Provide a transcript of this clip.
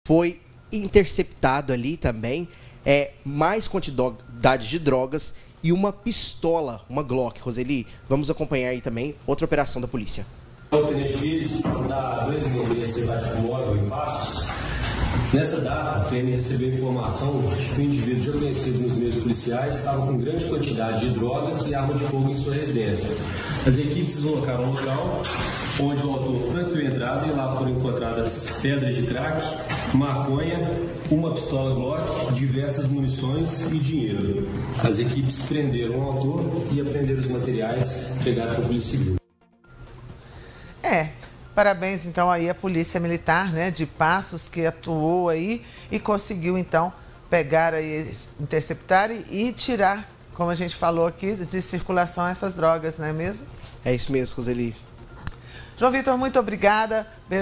foi interceptado ali também mais quantidade de drogas e uma pistola, uma Glock. Roseli, vamos acompanhar aí também outra operação da polícia. O Tenente Pires, da 266 Tático Móvel em Passos. Nessa data, a PM recebeu informação de que o indivíduo já conhecido nos meios policiais estava com grande quantidade de drogas e arma de fogo em sua residência. As equipes se deslocaram ao local, onde o autor franqueou a entrada e lá foram encontradas pedras de crack, maconha, uma pistola Glock, diversas munições e dinheiro. As equipes prenderam o autor e apreenderam os materiais entregados para a Polícia Civil. Parabéns então aí à Polícia Militar, né, de Passos, que atuou aí e conseguiu então pegar aí, interceptar e tirar, como a gente falou aqui, de circulação essas drogas, não é mesmo? É isso mesmo, Roseli. João Vitor, muito obrigada.